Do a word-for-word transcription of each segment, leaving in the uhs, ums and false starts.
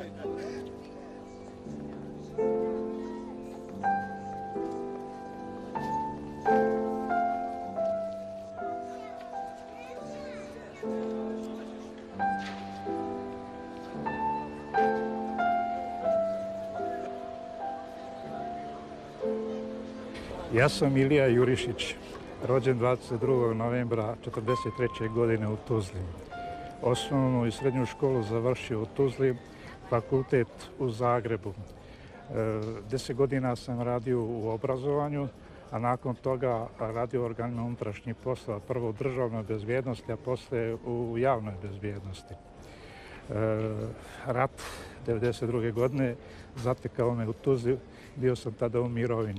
Ja sam Ilija Jurišić, rođen dvadeset drugog novembra četrdeset treće godine u Tuzli. Osnovnu i srednju školu završio u Tuzli, fakultet u Zagrebu. Deset godina sam radio u obrazovanju, a nakon toga radio u organima unutrašnjih poslova, prvo u državnoj bezbjednosti, a poslije u javnoj bezbjednosti. Rat devedeset druge godine zatekao me u Tuzli, bio sam tada u mirovini.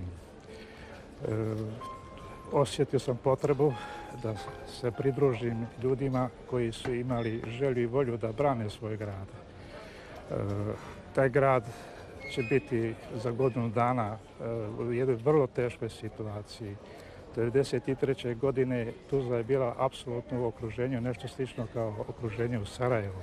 Osjetio sam potrebu da se pridružim ljudima koji su imali želju i volju da brane svoj grad. Taj grad će biti za godinu dana u jednoj vrlo teškoj situaciji. devedeset treće godine Tuzla je bila apsolutno u okruženju, nešto slično kao okruženje u Sarajevu.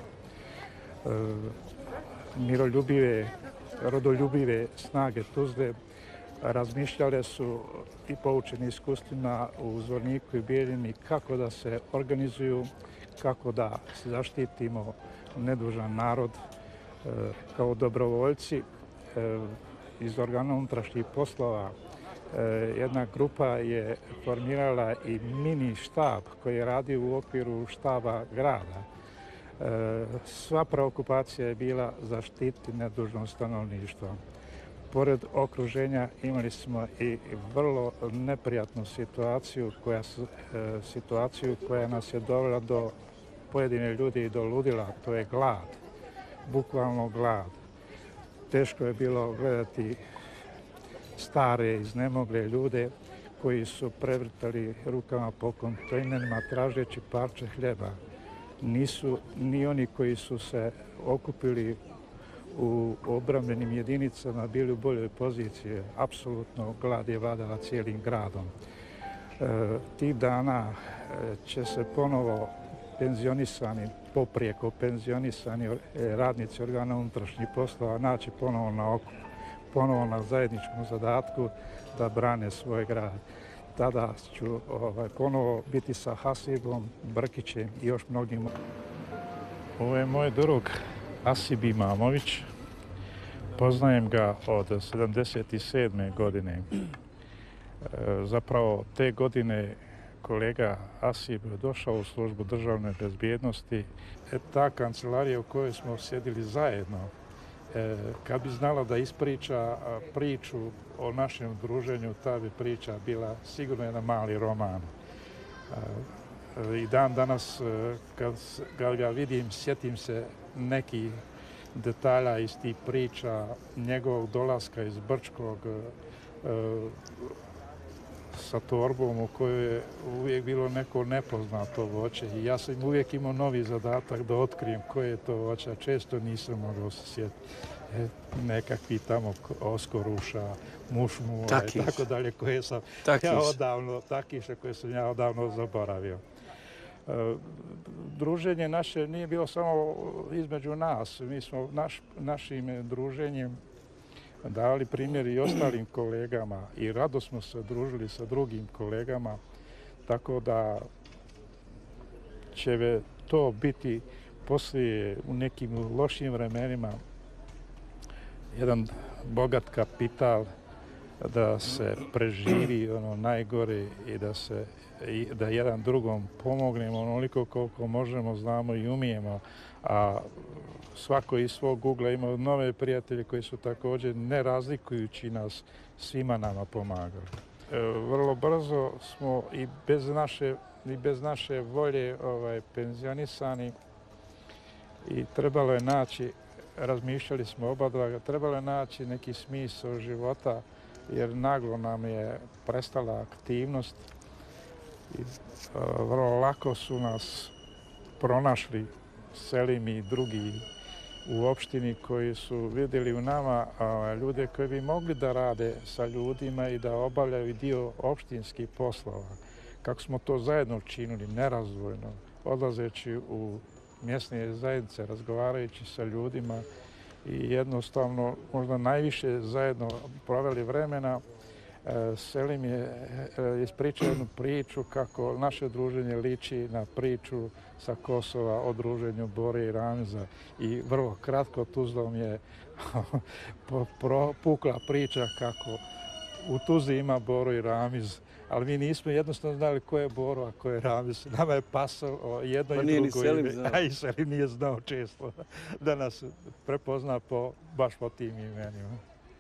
Miroljubive, rodoljubive snage Tuzle razmišljale su i poučeni iskustvima u Zvorniku i Bijeljini kako da se organizuju, kako da se zaštitimo nedužan narod kao dobrovoljci. Iz organa unutrašnjih poslova jedna grupa je formirala i mini štab koji je radio u okviru štaba grada. Sva preokupacija je bila zaštiti nedužno stanovništvo. Pored okruženja imali smo i vrlo neprijatnu situaciju koja, situaciju koja nas je dovela do pojedine ljudi i do ludila, to je glad, bukvalno glad. Teško je bilo gledati stare, iznemogle ljude koji su prevrtali rukama po kontejnerima tražeći parče hljeba. Nisu ni oni koji su se okupili u obrambenim jedinicama bili u boljoj poziciji. Apsolutno glad je vladala cijelim gradom. E, tih dana će se ponovo penzionisani, poprijeko penzionisani radnici organa unutrašnjih poslova naći ponovo na okupu, ponovo na zajedničkom zadatku da brane svoj grad. Tada ću ovaj, ponovo biti sa Hasibom, Brkićem i još mnogim. Ovo je moj drug Asib Imamović. Poznajem ga od sedamdeset sedme godine. E, zapravo te godine kolega Asib došao u službu državne bezbjednosti. E, ta kancelarija u kojoj smo sjedili zajedno, e, kad bi znala da ispriča priču o našem druženju, ta bi priča bila sigurno jedan mali roman. E, I dan danas kad, kad ga vidim, sjetim se nekih detalja iz tih priča, njegovog dolaska iz Brčkog e, sa torbom u kojoj je uvijek bilo neko nepoznato voće i ja sam uvijek imao novi zadatak da otkrijem koje je to voće, a često nisam mogao se sjetiti. E, nekakvi tamo oskoruša, mušmula i tako dalje koje sam Takiš. ja odavno, takiše koje sam ja odavno zaboravio. E, druženje naše nije bilo samo između nas, mi smo naš, našim druženjem dali primjer i ostalim kolegama i rado smo se družili sa drugim kolegama, tako da će to biti poslije u nekim lošim vremenima jedan bogat kapital da se preživi ono najgore i da se i da jedan drugom pomognemo onoliko koliko možemo, znamo i umijemo, a svako iz svog ugla ima nove prijatelje koji su također ne razlikujući nas svima nama pomagali. E, vrlo brzo smo i bez naše, i bez naše volje ovaj, penzionisani i trebalo je naći, razmišljali smo oba dva, trebalo je naći neki smisao života jer naglo nam je prestala aktivnost i a, vrlo lako su nas pronašli Selim i drugi u opštini koji su vidjeli u nama a, ljude koji bi mogli da rade sa ljudima i da obavljaju dio opštinskih poslova. Kako smo to zajedno činili, nerazdvojno, odlazeći u mjesne zajednice, razgovarajući sa ljudima i jednostavno možda najviše zajedno proveli vremena. Selim je ispričao jednu priču kako naše druženje liči na priču sa Kosova o druženju Bore i Ramiza i vrlo kratko Tuzlom je propukla priča kako u Tuzli ima Boro i Ramiz, ali mi nismo jednostavno znali ko je Boro, a ko je Ramiz. Nama je pasalo jedno pa i drugo Selim ime, a i Selim nije znao često da nas prepozna po, baš po tim imenima.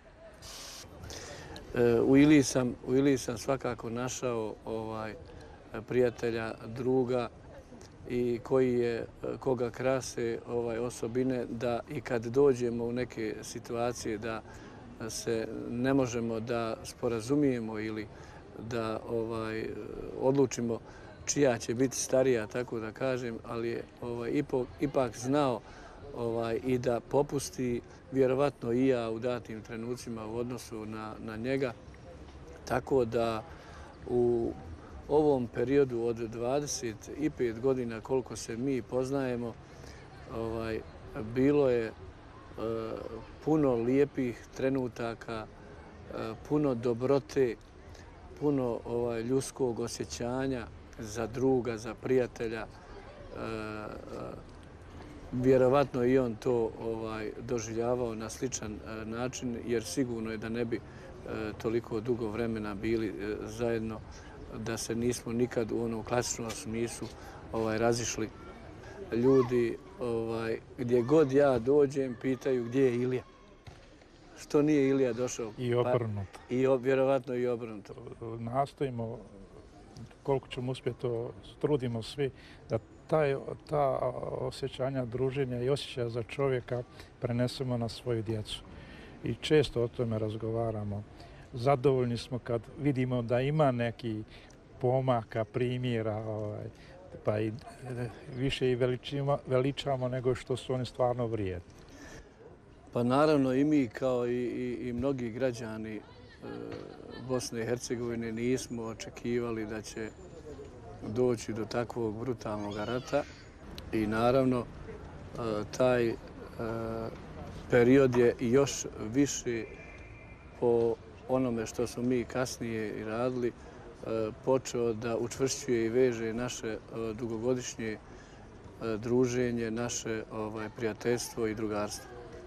U Iliji sam, u Iliji sam svakako našao ovaj, prijatelja, druga i koji je, koga krase ovaj, osobine da i kad dođemo u neke situacije da se ne možemo da sporazumijemo ili da ovaj, odlučimo čija će biti starija, tako da kažem, ali je ovaj, ipak, ipak znao ovaj, i da popusti, vjerovatno i ja u datim trenucima u odnosu na, na njega. Tako da u ovom periodu od dvadeset pet godina koliko se mi poznajemo, ovaj, bilo je e, puno lijepih trenutaka, e, puno dobrote, puno ovaj, ljudskog osjećanja za druga, za prijatelja. E, e, Vjerovatno i on to ovaj, doživljavao na sličan e, način, jer sigurno je da ne bi e, toliko dugo vremena bili e, zajedno, da se nismo nikad u onom klasičnom smislu ovaj, razišli. Ljudi ovaj, gdje god ja dođem pitaju gdje je Ilija. Što nije Ilija došao? I obrnuto. Pa, i vjerovatno i obrnuto. Nastojimo, koliko ćemo uspjeti, to trudimo svi, da taj, ta osjećanja druženja i osjećaja za čovjeka prenesemo na svoju djecu. I često o tome razgovaramo. Zadovoljni smo kad vidimo da ima neki pomaka, primjera, ovaj, pa i više i veličimo, veličamo nego što su oni stvarno vrijedni. Pa naravno i mi kao i, i, i mnogi građani e, Bosne i Hercegovine nismo očekivali da će doći do takvog brutalnog rata i naravno e, taj e, period je još više po onome što smo mi kasnije i radili e, počeo da učvršćuje i veže naše e, dugogodišnje e, druženje, naše ovaj, prijateljstvo i drugarstvo.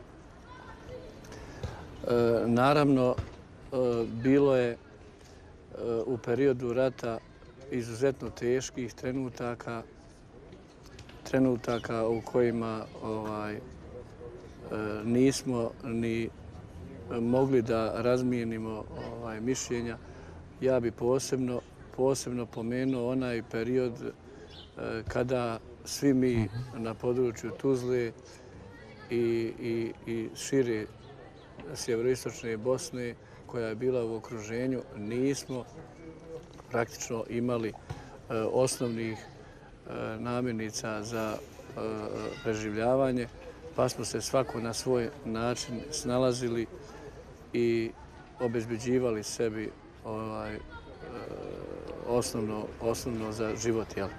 E, naravno, e, bilo je e, u periodu rata izuzetno teških trenutaka, trenutaka u kojima ovaj, e, nismo ni mogli da razmijenimo ovaj, mišljenja. Ja bi posebno, posebno pomenuo onaj period e, kada svi mi na području Tuzle i, i, i šire sjeveroistočne Bosne, koja je bila u okruženju, nismo praktično imali e, osnovnih e, namirnica za e, preživljavanje, pa smo se svako na svoj način snalazili i obezbeđivali sebi ovaj, e, osnovno, osnovno za život. Jel?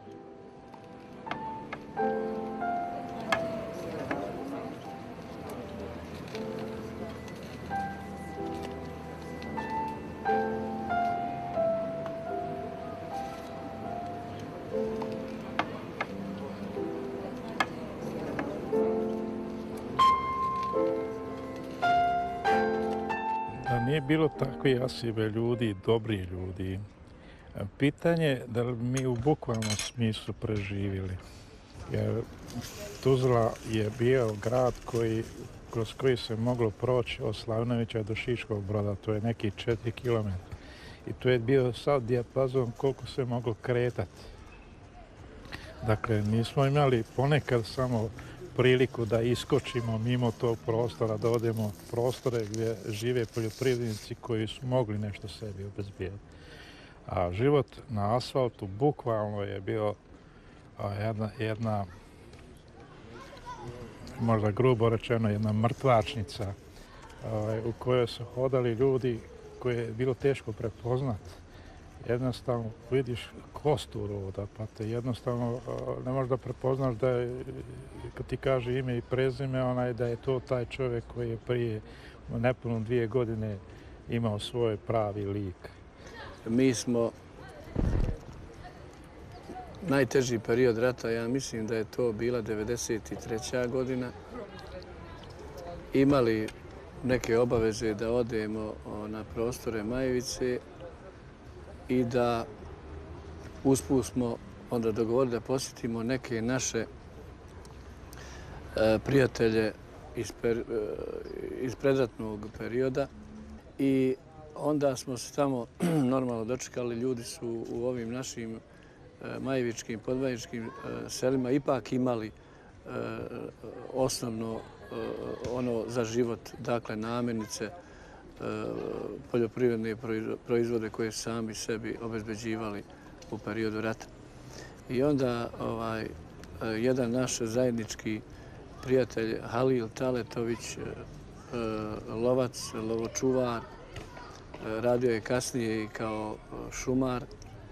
Nije bilo takve asibe ljudi, dobri ljudi. Pitanje je da li mi u bukvalnom smislu preživjeli. Jer Tuzla je bio grad koji, kroz koji se moglo proći od Slavnovića do Šiškog Broda, to je neki četiri kilometra. I to je bio sad dijapazon koliko se moglo kretati. Dakle, nismo imali ponekad samo priliku da iskočimo mimo tog prostora, da odemo prostore gdje žive poljoprivrednici koji su mogli nešto sebi obezbijediti. A život na asfaltu bukvalno je bio jedna, jedna možda grubo rečeno, jedna mrtvačnica u kojoj su hodali ljudi koje je bilo teško prepoznati. jednostavno vidiš kosturu ovoga, pa te jednostavno ne možeš da prepoznaš da je, kad ti kaže ime i prezime, onaj, da je to taj čovjek koji je prije nepuno dvije godine imao svoj pravi lik. Mi smo najteži period rata, ja mislim da je to bila devedeset treća godina, imali neke obaveze da odemo na prostore Majevice i da usput smo onda dogovorili da posjetimo neke naše prijatelje iz, per, iz predratnog perioda i onda smo se tamo normalno dočekali. Ljudi su u ovim našim majevičkim, podmajevičkim selima ipak imali osnovno ono za život, dakle namirnice, poljoprivredne proizvode koje sami sebi obezbeđivali u periodu rata. I onda ovaj, jedan naš zajednički prijatelj Halil Taletović, lovac, lovočuvar, radio je kasnije i kao šumar.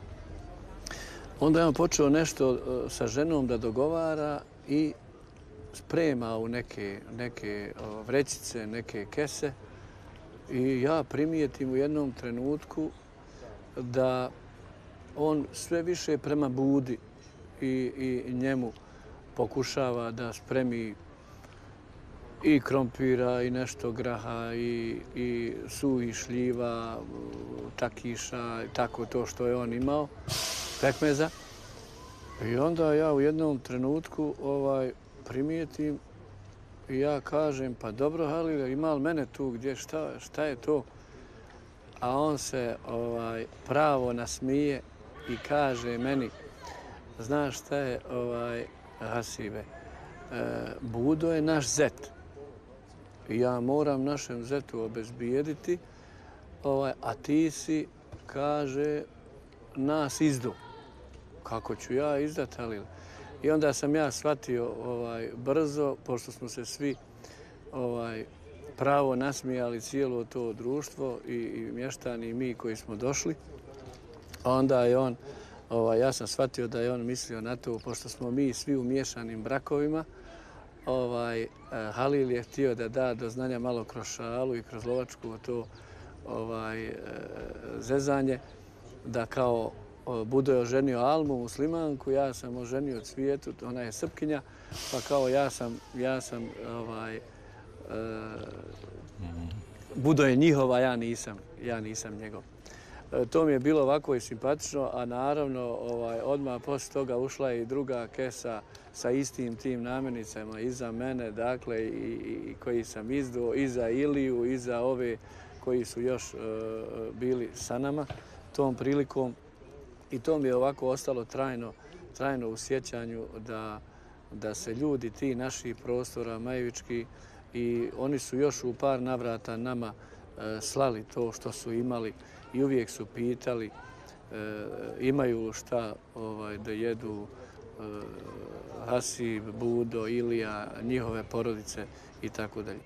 Onda je on počeo nešto sa ženom da dogovara i sprema u neke, neke vrećice, neke kese. I ja primijetim u jednom trenutku da on sve više prema Budi i, i njemu pokušava da spremi i krompira, i nešto graha, i, i suhih šljiva, čakiša, i tako to što je on imao, pekmeza. I onda ja u jednom trenutku ovaj, primijetim i ja kažem, pa dobro Halile, ima li mene tu gdje, šta, šta je to? A on se ovaj, pravo nasmije i kaže meni, znaš šta je ovaj, Hasibe, e, Budo je naš zet. I ja moram našem zetu obezbijediti, ovaj, a ti si, kaže, nas izdu. Kako ću ja izdat, Halile? I onda sam ja shvatio ovaj, brzo, pošto smo se svi ovaj, pravo nasmijali cijelo to društvo i, i mještani i mi koji smo došli. Onda je on, ovaj, ja sam shvatio da je on mislio na to, pošto smo mi svi u miješanim brakovima, ovaj, Halil je htio da da do znanja malo kroz šalu i kroz lovačku to ovaj, zezanje, da kao Budo je oženio Almu, muslimanku, ja sam oženio Cvijetu, ona je Srpkinja, pa kao ja sam, ja sam ovaj, e, Budo je njihova, ja nisam, ja nisam njegov. E, to mi je bilo ovako i simpatično, a naravno ovaj, odmah poslije toga ušla je i druga kesa sa istim tim namirnicama iza mene, dakle, i, i koji sam izduo, i za Iliju, i za ove koji su još e, bili sa nama tom prilikom. I to mi je ovako ostalo trajno, trajno u sjećanju da, da se ljudi ti naših prostora majevički i oni su još u par navrata nama e, slali to što su imali i uvijek su pitali e, imaju šta ovaj, da jedu e, Hasib, Budo, Ilija, njihove porodice i tako dalje.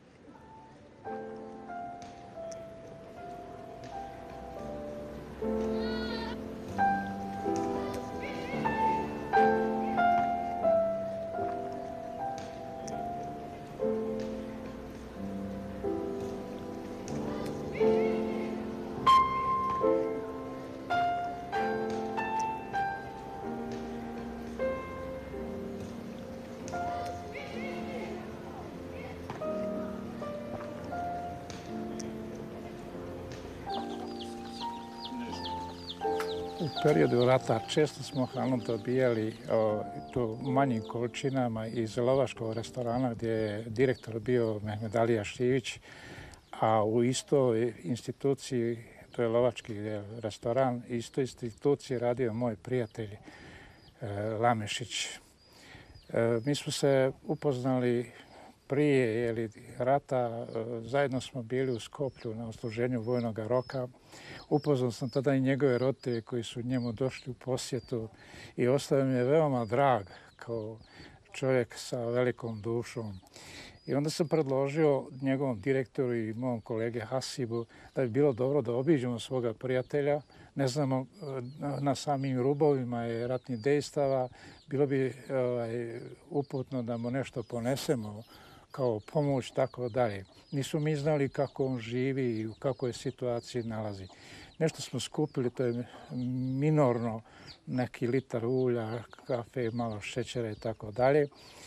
U periodu rata često smo hranu dobijali o, to manjim količinama iz lovačkog restorana gdje je direktor bio Mehmed Alija Štivić, a u istoj instituciji, to je lovački restoran, istoj instituciji radio moj prijatelj e, Lamešić. E, mi smo se upoznali prije jeli, rata, zajedno smo bili u Skoplju na odsluženju vojnog roka. Upoznao sam tada i njegove roditelje koji su njemu došli u posjetu i ostao mi je veoma drag kao čovjek sa velikom dušom. I onda sam predložio njegovom direktoru i mom kolege Hasibu da bi bilo dobro da obiđemo svoga prijatelja. Ne znamo, na samim rubovima je ratnih dejstava, bilo bi ovaj, uputno da mu nešto ponesemo kao pomoć, tako dalje. Nisu mi znali kako on živi i u kakvoj situaciji nalazi. Nešto smo skupili, to je minorno, neki litar ulja, kafe, malo šećera i tako dalje.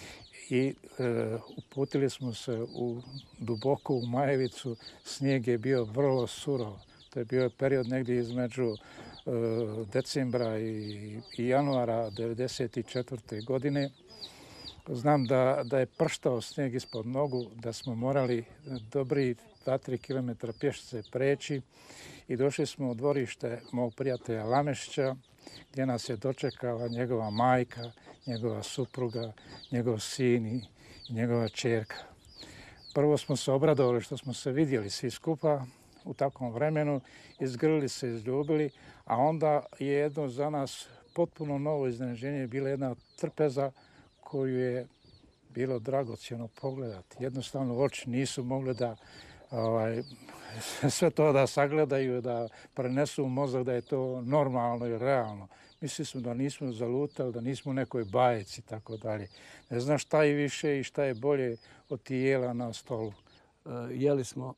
I e, uputili smo se u duboko u Majevicu. Snijeg je bio vrlo surov. To je bio period negdje između e, decembra i, i januara devedeset četvrte. godine. Znam da, da je prštao snijeg ispod nogu, da smo morali dobri dva tri kilometra pješice preći i došli smo u dvorište mog prijatelja Lamešića, gdje nas je dočekala njegova majka, njegova supruga, njegov sin i njegova ćerka. Prvo smo se obradovali što smo se vidjeli svi skupa u takvom vremenu, izgrlili se, izljubili, a onda je jedno za nas potpuno novo iznenađenje bila jedna trpeza koju je bilo dragocjeno pogledati. Jednostavno oči nisu mogle da ovaj, sve to da sagledaju, da prenesu u mozak da je to normalno i realno. Mislili smo da nismo zalutali, da nismo u nekoj bajeci i tako dalje. Ne znam šta je više i šta je bolje od tih jela na stolu. E, jeli smo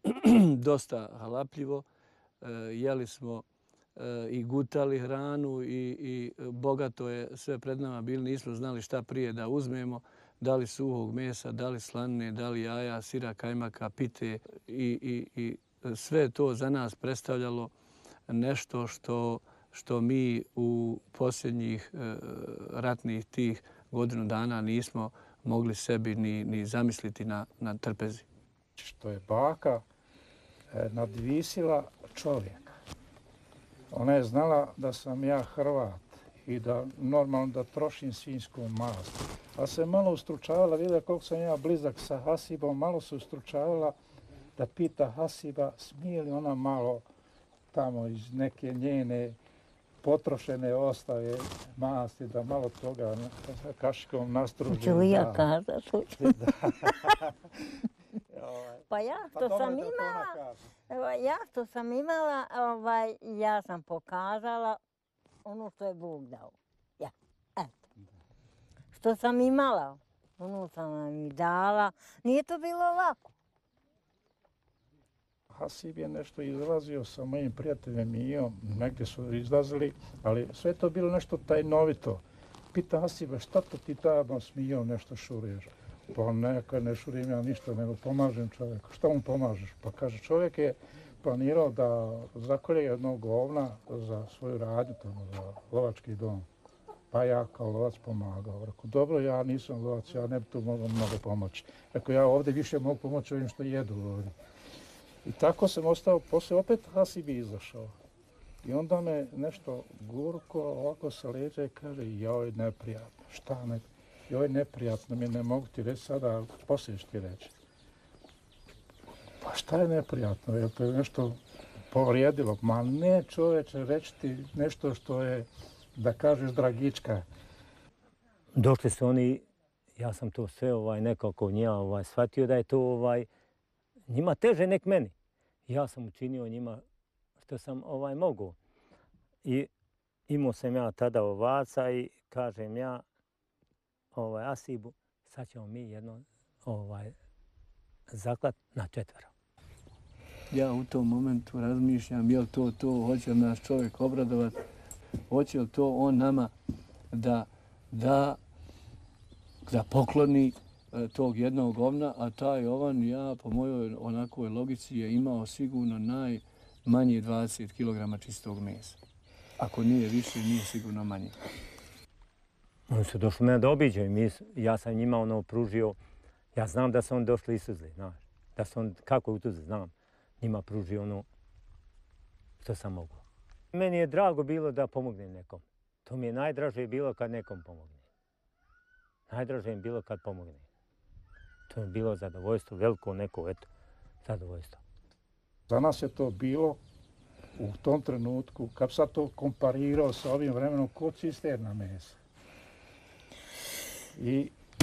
dosta halapljivo, e, jeli smo e, i gutali hranu i, i bogato je sve pred nama bili. Nismo znali šta prije da uzmemo, da li suhog mesa, da li slanine, da li jaja, sira, kajmaka, pite i, i, i sve to za nas predstavljalo nešto što što mi u posljednjih e, ratnih tih godinu dana nismo mogli sebi ni, ni zamisliti na, na trpezi. Što je baka e, nadvisila čovjeka. Ona je znala da sam ja Hrvat i da normalno da trošim svinjsku mast. A se malo ustručavala, vidjela koliko sam ja blizak sa Hasibom, malo se ustručavala da pita Hasiba smije li ona malo tamo iz neke njene potrošene ostave masti, da malo toga kašikom nastruži. Ču ja kazat? Pa ja što pa sam imala, evo, ja što sam imala, ovaj, ja sam pokazala ono što je Bog dao. Ja, eto. Što sam imala, ono sam vam i dala. Nije to bilo lako. Hasib je nešto izlazio sa mojim prijateljem Mijom, negdje su izlazili, ali sve to bilo nešto tajnovito. Pita Hasiba, šta to ti tamo s Mijom nešto šuriš? Pa neka ne šurim ja ništa, nego pomažem čovjeku. Šta mu pomažeš? Pa kaže, čovjek je planirao da zakolje jednog govna za svoju radnju, tamo, za lovački dom. Pa ja kao lovac pomagao. Rekao, dobro, ja nisam lovac, ja ne bi tu mogao mnogo pomoći. Rekao, ja ovdje više mogu pomoći ovim što jedu ovdje. I tako sam ostao, poslije opet Hasib je izašao. I onda me nešto gurko ovako sa leđa i kaže, joj, neprijatno, šta ne, joj, neprijatno mi, ne mogu ti reći sada, poslije ću ti reći. Pa šta je neprijatno, je to nešto povrijedilo? Ma ne, čoveče, reći ti nešto što je, da kažeš, dragička. Došli su oni, ja sam to sve ovaj, nekako njima ovaj, shvatio da je to ovaj, njima teže nek meni. Ja sam učinio njima što sam ovaj, mogu. I imao sam ja tada ovaca i kažem ja ovaj, Hasibu, sad ćemo mi jedno ovaj, zaklat na četvero. Ja u tom momentu razmišljam, je li to to, hoće li nas čovjek obradovati, hoće li to on nama da, da, da pokloni tog jednog govna, a taj ovan, ja po mojoj onakoj logici je imao sigurno najmanje dvadeset kilograma čistog mesa. Ako nije više, nije sigurno manje. Oni su došli mene da obiđaju. Mi, ja sam njima ono pružio, ja znam da su oni došli i suzli, znaš. Da su on, kako je u tuzi, znam, njima pružio ono što sam mogu. Meni je drago bilo da pomognem nekom. To mi je najdraže bilo kad nekom pomognem. Najdraže mi je bilo kad pomognem. To je bilo zadovoljstvo, veliko neko, eto, zadovoljstvo. Za nas je to bilo u tom trenutku, kad sam to komparirao sa ovim vremenom, kod cisterna mesa. I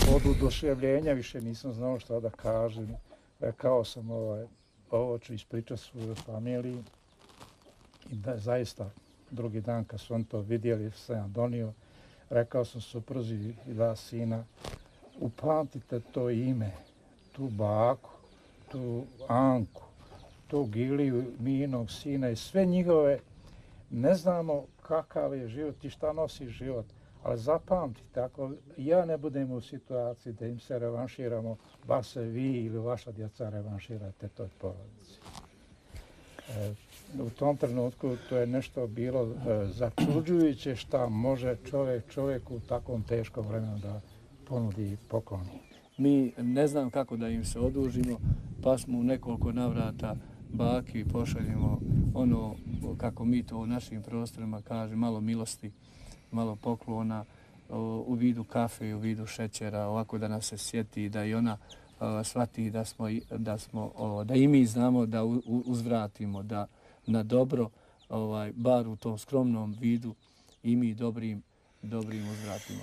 od oduševljenja više nisam znao šta da kažem. Rekao sam ovaj, ovo ću ispričati svojoj familiji i da zaista drugi dan kad su oni to vidjeli sam ja donio, rekao sam supruzi i dva sina, upamtite to ime, tu baku, tu Anku, tu Giliju, mijinog sina i sve njihove. Ne znamo kakav je život i šta nosi život, ali zapamtite, ako ja ne budem u situaciji da im se revanširamo, bar se vi ili vaša djeca revanširate toj porodici. E, u tom trenutku to je nešto bilo e, začuđujuće šta može čovjek čovjeku u takvom teškom vremenu da ponudi pokloni. Mi ne znam kako da im se odužimo, pa smo u nekoliko navrata baki pošaljemo ono, kako mi to u našim prostorima kaže, malo milosti, malo poklona u vidu kafe i u vidu šećera, ovako da nas se sjeti, da i ona uh, shvati da smo, da smo uh, da i mi znamo da u, uzvratimo, da na dobro, ovaj, bar u tom skromnom vidu, i mi dobrim, dobrim uzvratimo.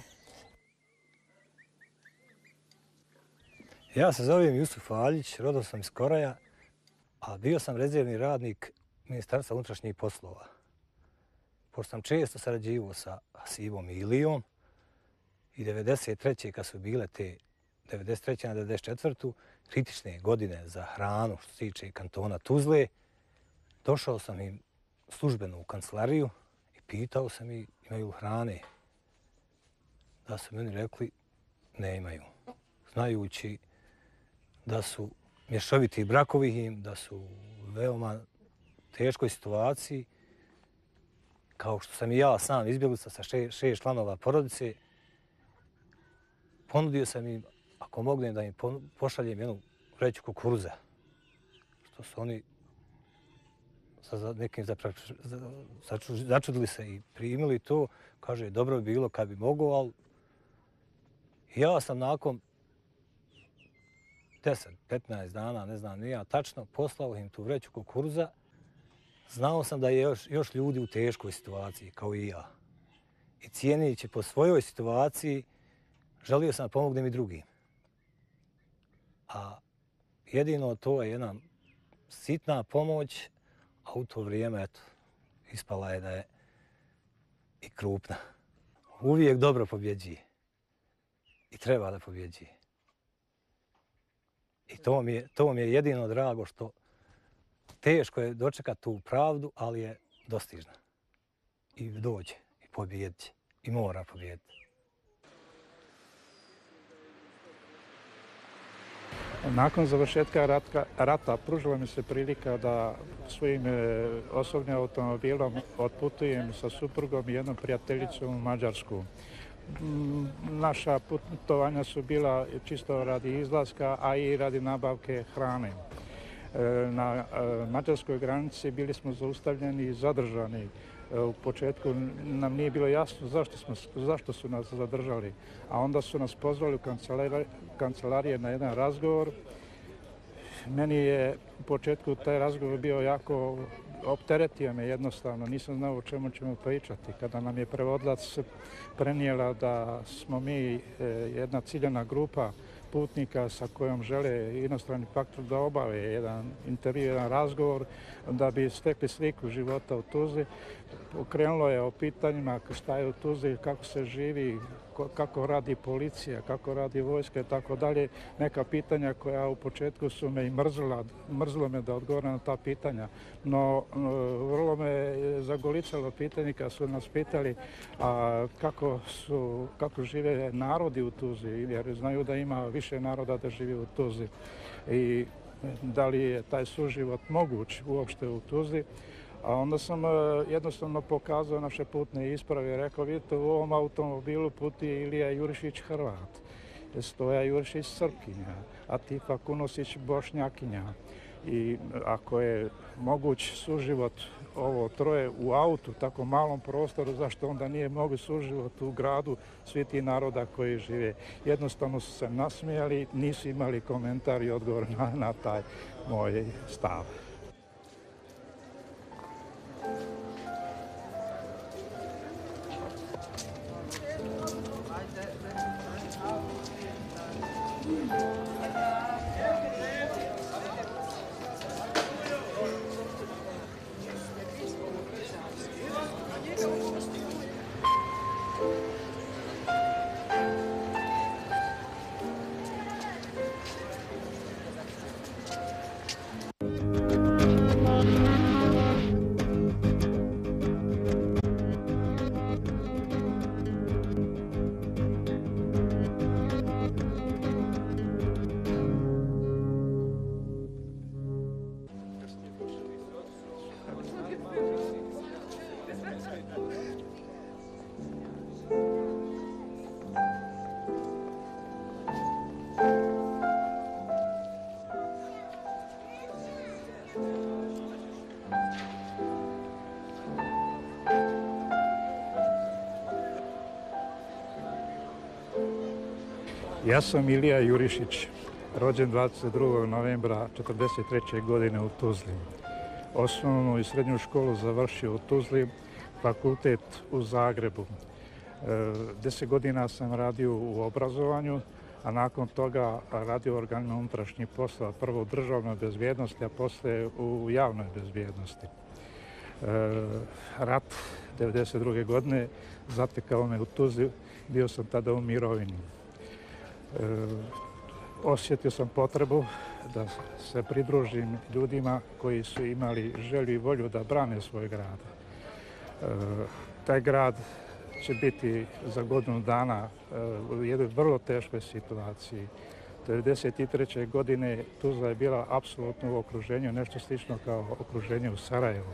Ja se zovem Jusuf Aljić, rodom sam iz Koraja, a bio sam rezervni radnik Ministarstva unutrašnjih poslova. Pošto sam često sarađivao sa Hasivom i Ilijom i devedeset treće kad su bile te devedeset treće na devedeset četvrtu kritične godine za hranu što se tiče kantona Tuzle, došao sam im službeno u kancelariju i pitao sam ih imaju hrane. Da su meni rekli ne imaju. Znajući da su mješoviti brakovi im, da su u veoma teškoj situaciji, kao što sam i ja sam izbjeglica sa šest, šest članova porodice, ponudio sam im, ako mognem da im pošaljem jednu vreću kukuruza, što su oni sa nekim začudili se i primili to. Kaže, dobro bi bilo kad bi mogao, ali ja sam nakon deset petnaest dana, ne znam ni ja tačno, poslao im tu vreću kukuruza. Znao sam da je još, još ljudi u teškoj situaciji, kao i ja. I cijeneći po svojoj situaciji, želio sam da pomognem i drugim. A jedino to je jedna sitna pomoć, a u to vrijeme, eto, ispala je da je i krupna. Uvijek dobro pobjeđuje. I treba da pobjeđuje. I to mi je, to mi je jedino drago što teško je dočekati tu pravdu, ali je dostižna. I dođe, i pobjedit će, i mora pobjediti. Nakon završetka rata, rata pružila mi se prilika da svojim e, osobnim automobilom otputujem sa suprugom i jednom prijateljicom u Mađarsku. Naša putovanja su bila čisto radi izlaska, a i radi nabavke hrane. Na mađarskoj granici bili smo zaustavljeni i zadržani. U početku nam nije bilo jasno zašto, smo, zašto su nas zadržali, a onda su nas pozvali u kancelarije na jedan razgovor. Meni je u početku taj razgovor bio jako opteretio me jednostavno, nisam znao o čemu ćemo pričati. Kada nam je prevodilac prenijela da smo mi jedna ciljana grupa putnika sa kojom žele inostrani faktor da obave jedan intervju, jedan razgovor, da bi stekli sliku života u Tuzli. Okrenulo je o pitanjima šta je u Tuzli, kako se živi, kako radi policija, kako radi vojska i tako dalje. Neka pitanja koja u početku su me i mrzila, mrzilo me da odgovorim na ta pitanja. No, vrlo me zagolicalo pitanje kad su nas pitali a, kako, su, kako žive narodi u Tuzli, jer znaju da ima više naroda da živi u Tuzli. I da li je taj suživot moguć uopšte u Tuzli. A onda sam jednostavno pokazao naše putne isprave i rekao, vidite, u ovom automobilu putuje Ilija Jurišić Hrvat, Stoja Jurišić Srpkinja, Atifa Kunosić Bošnjakinja. I ako je moguć suživot ovo troje u autu, tako malom prostoru, zašto onda nije moguć suživot u gradu svi ti naroda koji žive? Jednostavno su se nasmijali, nisu imali komentar i odgovor na, na taj moj stav. Ja sam Ilija Jurišić, rođen dvadeset drugog novembra četrdeset treće godine u Tuzli. Osnovnu i srednju školu završio u Tuzli, fakultet u Zagrebu. Deset godina sam radio u obrazovanju, a nakon toga radio u organima unutrašnjih poslova, prvo u državnoj bezbjednosti, a poslije u javnoj bezbjednosti. Rat devedeset druge godine zatekao me u Tuzli, bio sam tada u mirovini. Osjetio sam potrebu da se pridružim ljudima koji su imali želju i volju da brane svoj grad. Taj grad će biti za godinu dana u jednoj vrlo teškoj situaciji. devedeset treće godine Tuzla je bila apsolutno u okruženju, nešto slično kao okruženje u Sarajevu.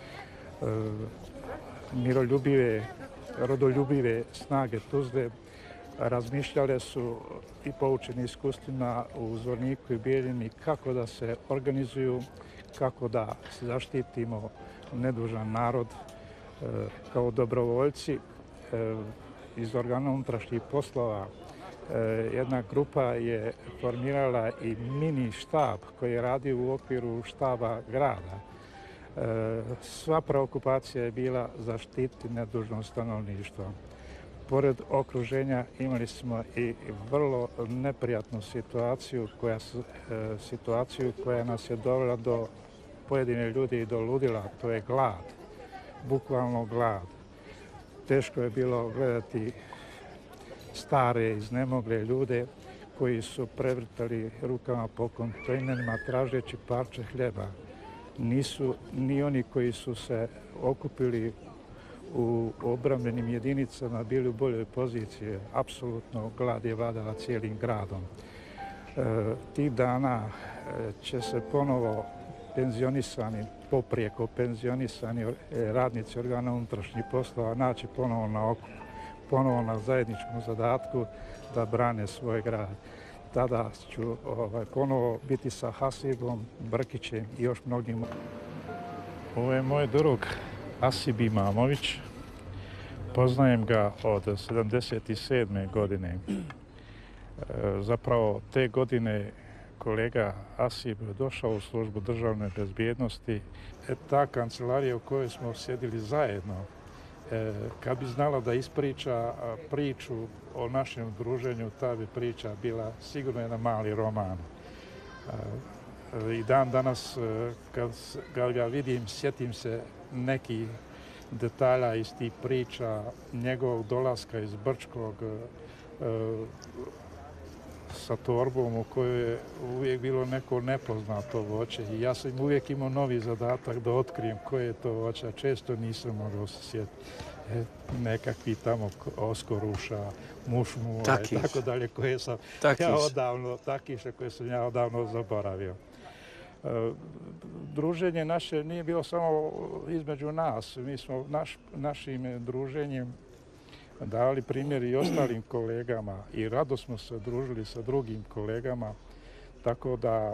Miroljubive, rodoljubive snage Tuzle razmišljale su i poučeni iskustvima u Zvorniku i Bijeljini kako da se organizuju, kako da zaštitimo nedužan narod kao dobrovoljci. Iz organa unutrašnjih poslova jedna grupa je formirala i mini štab koji je radio u okviru štaba grada. Sva preokupacija je bila zaštititi nedužno stanovništvo. Pored okruženja imali smo i vrlo neprijatnu situaciju koja, situaciju koja nas je dovela do pojedine ljudi i do ludila, to je glad, bukvalno glad. Teško je bilo gledati stare, iznemogle ljude koji su prevrtali rukama po kontejnerima tražeći parče hljeba. Nisu ni oni koji su se okupili u obrambenim jedinicama bili u boljoj poziciji. Apsolutno glad je vladala cijelim gradom. E, tih dana će se ponovo penzionisani, poprijeko penzionisani radnici organa unutrašnjih poslova naći ponovo na okupu, ponovo na zajedničkom zadatku da brane svoj grad. Tada ću ovaj, ponovo biti sa Hasibom, Brkićem i još mnogim. Ovo je moj drug Asib Imamović. Poznajem ga od sedamdeset sedme godine. Zapravo te godine kolega Asib došao u službu državne bezbjednosti. Ta kancelarija u kojoj smo sjedili zajedno, kad bi znala da ispriča priču o našem druženju, ta bi priča bila sigurno jedan mali roman. I dan danas kad ga vidim, sjetim se nekih detalja iz tih priča, njegovog dolaska iz Brčkog sa torbom u kojoj je uvijek bilo neko nepoznato voće i ja sam uvijek imao novi zadatak da otkrijem koje je to voće, a često nisam mogao se sjetiti. E, nekakvi tamo oskoruša, mušmu i tako dalje koje sam ja odavno, takiše koje sam ja odavno zaboravio. E, druženje naše nije bilo samo između nas, mi smo naš, našim druženjem dali primjer i ostalim kolegama i rado smo se družili sa drugim kolegama, tako da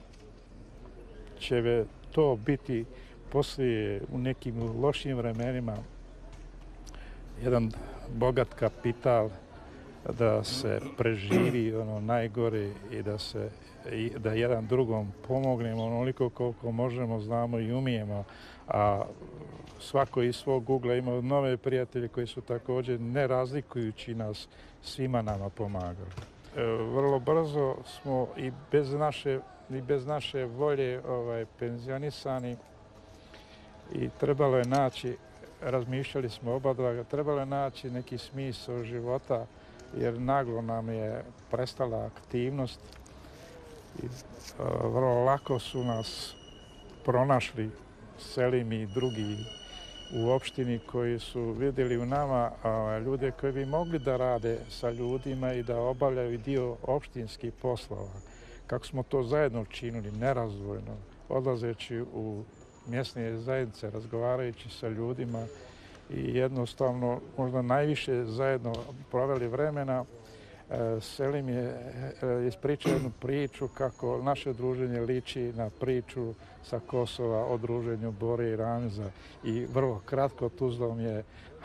će to biti poslije u nekim lošim vremenima jedan bogat kapital da se preživi ono najgore i da se i da jedan drugom pomognemo onoliko koliko možemo, znamo i umijemo, a svako iz svog ugla ima nove prijatelje koji su također, ne razlikujući nas, svima nama pomagali. E, vrlo brzo smo i bez naše, i bez naše volje ovaj, penzionisani i trebalo je naći, razmišljali smo oba dva, trebalo je naći neki smisao života jer naglo nam je prestala aktivnost i a, vrlo lako su nas pronašli Selim i drugi u opštini koji su vidjeli u nama a, ljude koji bi mogli da rade sa ljudima i da obavljaju dio opštinskih poslova. Kako smo to zajedno činili, nerazdvojno, odlazeći u mjesne zajednice, razgovarajući sa ljudima i jednostavno možda najviše zajedno proveli vremena Selim je ispričao jednu priču kako naše druženje liči na priču sa Kosova o druženju Bore i Ramiza i vrlo kratko Tuzlom je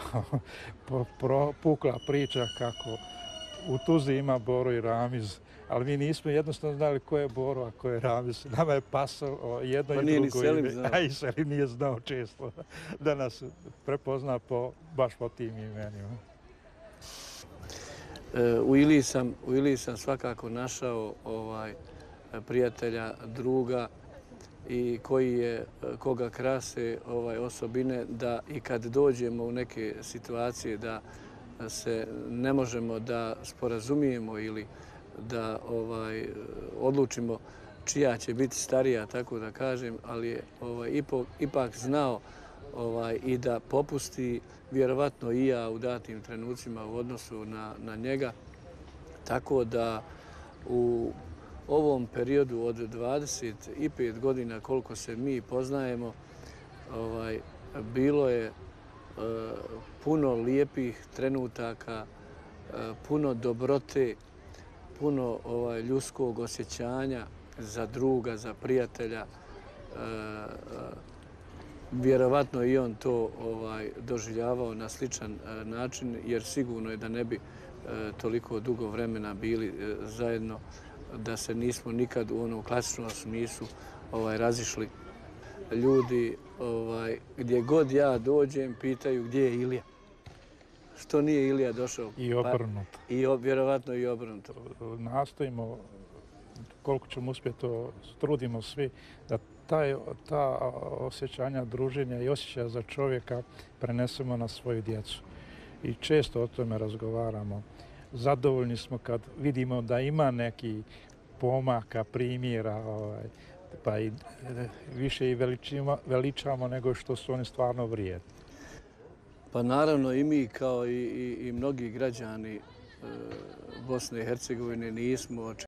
pukla priča kako u Tuzli ima Boro i Ramiz, ali mi nismo jednostavno znali ko je Boro, a ko je Ramiz. Nama je pasalo jedno pa i nije drugo ni ime, znao. a i Selim nije znao često da nas prepozna po, baš po tim imenima. U Iliji sam, u Iliji sam svakako našao ovaj, prijatelja, druga i koji je, koga krase ovaj, osobine da i kad dođemo u neke situacije da se ne možemo da sporazumijemo ili da ovaj, odlučimo čija će biti starija, tako da kažem, ali je ovaj, ipak, ipak znao ovaj, i da popusti, vjerovatno i ja u datim trenucima u odnosu na, na njega. Tako da u ovom periodu od dvadeset pet godina koliko se mi poznajemo, ovaj, bilo je e, puno lijepih trenutaka, e, puno dobrote, puno ovaj, ljudskog osjećanja za druga, za prijatelja. E, e, Vjerovatno i on to ovaj, doživljavao na sličan e, način, jer sigurno je da ne bi e, toliko dugo vremena bili e, zajedno, da se nismo nikad u onom klasičnom smislu ovaj, razišli. Ljudi ovaj, gdje god ja dođem pitaju gdje je Ilija. Što nije Ilija došao? I obrnuto. Pa, i vjerovatno i obrnuto. Nastojimo, koliko ćemo uspjeti, to trudimo svi, da taj, ta osjećanja druženja i osjećaja za čovjeka prenesemo na svoju djecu. I često o tome razgovaramo. Zadovoljni smo kad vidimo da ima neki pomaka, primjera, ovaj, pa i više i veličimo, veličamo nego što su oni stvarno vrijedni. Pa naravno i mi kao i, i, i mnogi građani e, Bosne i Hercegovine nismo